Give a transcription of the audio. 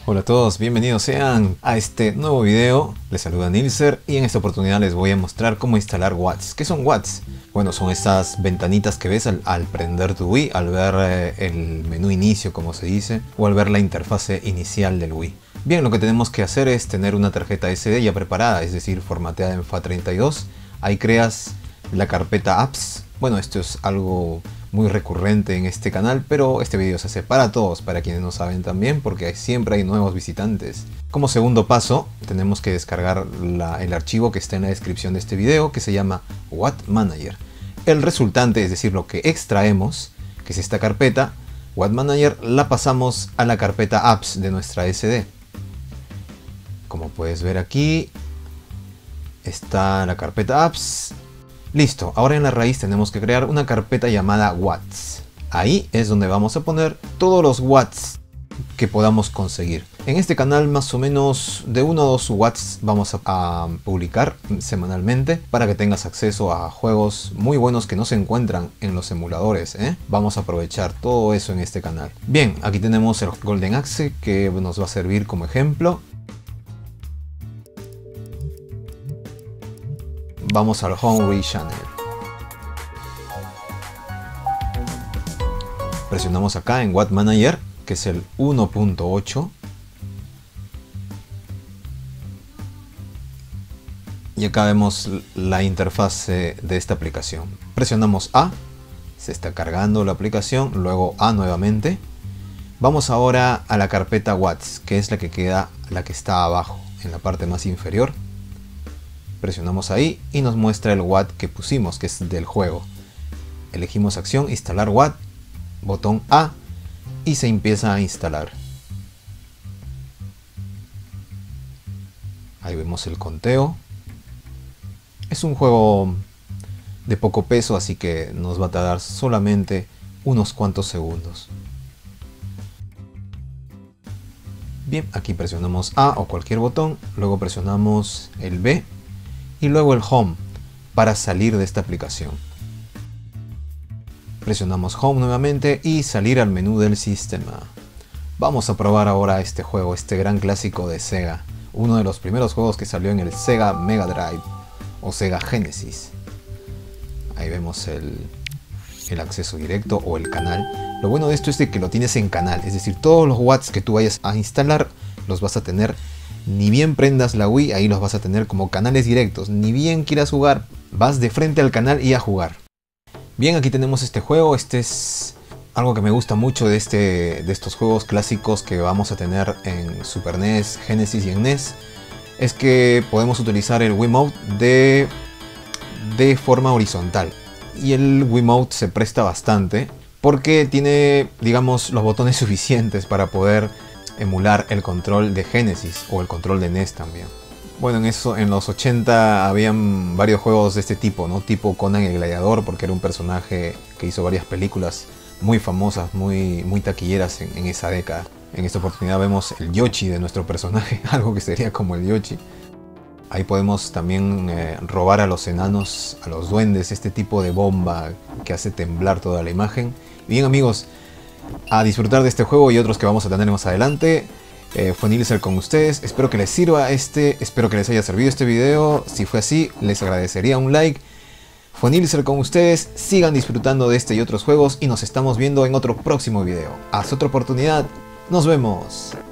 Hola a todos, bienvenidos sean a este nuevo video. Les saluda Nilser y en esta oportunidad les voy a mostrar cómo instalar WATs. ¿Qué son WATs? Bueno, son estas ventanitas que ves al prender tu Wii, al ver el menú inicio, como se dice, o al ver la interfase inicial del Wii. Bien, lo que tenemos que hacer es tener una tarjeta SD ya preparada, es decir, formateada en FAT32. Ahí creas la carpeta apps. Bueno, esto es algo muy recurrente en este canal, pero este video se hace para todos, para quienes no saben también, porque siempre hay nuevos visitantes. Como segundo paso, tenemos que descargar el archivo que está en la descripción de este video, que se llama WAT Manager. El resultante, es decir, lo que extraemos, que es esta carpeta, WAT Manager, la pasamos a la carpeta apps de nuestra SD. Como puedes ver aquí, está la carpeta apps. Listo, ahora en la raíz tenemos que crear una carpeta llamada WATs. Ahí es donde vamos a poner todos los WATs que podamos conseguir. En este canal más o menos de 1 a 2 WATs vamos a publicar semanalmente para que tengas acceso a juegos muy buenos que no se encuentran en los emuladores, ¿eh? Vamos a aprovechar todo eso en este canal. Bien, aquí tenemos el Golden Axe que nos va a servir como ejemplo. Vamos al Home Channel. Presionamos acá en WAT Manager, que es el 1.8. Y acá vemos la interfase de esta aplicación. Presionamos A, se está cargando la aplicación, luego A nuevamente. Vamos ahora a la carpeta WATs, que es la que está abajo, en la parte más inferior. Presionamos ahí y nos muestra el WAT que pusimos, que es del juego. Elegimos acción, instalar WAT, botón A y se empieza a instalar. Ahí vemos el conteo. Es un juego de poco peso, así que nos va a tardar solamente unos cuantos segundos. Bien, aquí presionamos A o cualquier botón, luego presionamos el B y luego el Home para salir de esta aplicación. Presionamos Home nuevamente y salir al menú del sistema. Vamos a probar ahora este juego, este gran clásico de Sega, uno de los primeros juegos que salió en el Sega Mega Drive o Sega Genesis. Ahí vemos el acceso directo o el canal. Lo bueno de esto es de que lo tienes en canal, es decir, todos los watts que tú vayas a instalar los vas a tener. Ni bien prendas la Wii, ahí los vas a tener como canales directos. Ni bien quieras jugar, vas de frente al canal y a jugar. Bien, aquí tenemos este juego. Este es algo que me gusta mucho de estos juegos clásicos que vamos a tener en Super NES, Genesis y en NES. Es que podemos utilizar el Wiimote de forma horizontal. Y el Wiimote se presta bastante porque tiene, digamos, los botones suficientes para poder emular el control de Genesis o el control de NES también. Bueno, en los 80 habían varios juegos de este tipo, ¿no? Tipo Conan el Gladiador, porque era un personaje que hizo varias películas muy famosas, muy taquilleras en esa década. En esta oportunidad vemos el Yoshi de nuestro personaje, algo que sería como el Yoshi. Ahí podemos también robar a los enanos, a los duendes, este tipo de bomba que hace temblar toda la imagen. Bien amigos, a disfrutar de este juego y otros que vamos a tener más adelante. Fue Nilser con ustedes, espero que les sirva espero que les haya servido este video. Si fue así, les agradecería un like. Fue Nilser con ustedes, sigan disfrutando de este y otros juegos y nos estamos viendo en otro próximo video. Hasta otra oportunidad, nos vemos.